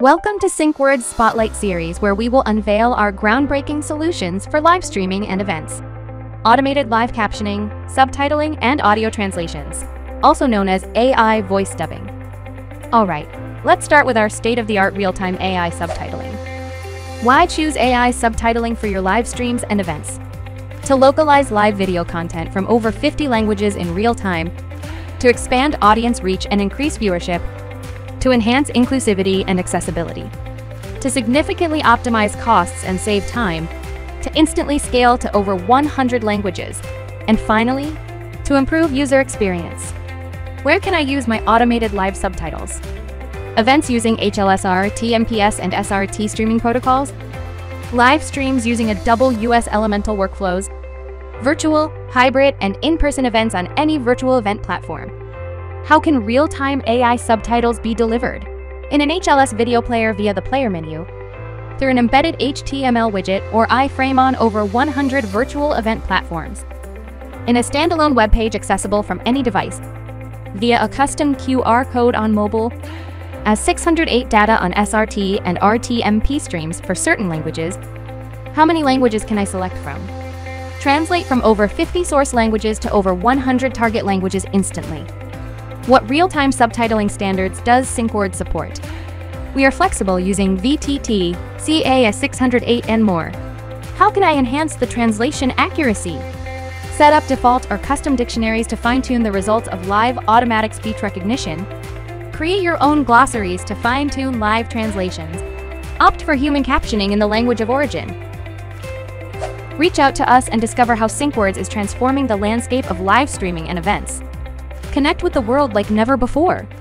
Welcome to SyncWords Spotlight Series, where we will unveil our groundbreaking solutions for live streaming and events. Automated live captioning, subtitling, and audio translations, also known as AI voice dubbing. Alright, let's start with our state-of-the-art real-time AI subtitling. Why choose AI subtitling for your live streams and events? To localize live video content from over 50 languages in real time, to expand audience reach and increase viewership, to enhance inclusivity and accessibility, to significantly optimize costs and save time, to instantly scale to over 100 languages, and finally, to improve user experience. Where can I use my automated live subtitles? Events using HLSR, TMPS, and SRT streaming protocols, live streams using AWS Elemental workflows, virtual, hybrid, and in-person events on any virtual event platform. How can real-time AI subtitles be delivered? In an HLS video player via the player menu, through an embedded HTML widget or iframe on over 100 virtual event platforms, in a standalone web page accessible from any device, via a custom QR code on mobile, as 608 data on SRT and RTMP streams for certain languages. How many languages can I select from? Translate from over 50 source languages to over 100 target languages instantly. What real-time subtitling standards does SyncWords support? We are flexible using VTT, CAS608, and more. How can I enhance the translation accuracy? Set up default or custom dictionaries to fine-tune the results of live automatic speech recognition. Create your own glossaries to fine-tune live translations. Opt for human captioning in the language of origin. Reach out to us and discover how SyncWords is transforming the landscape of live streaming and events. Connect with the world like never before.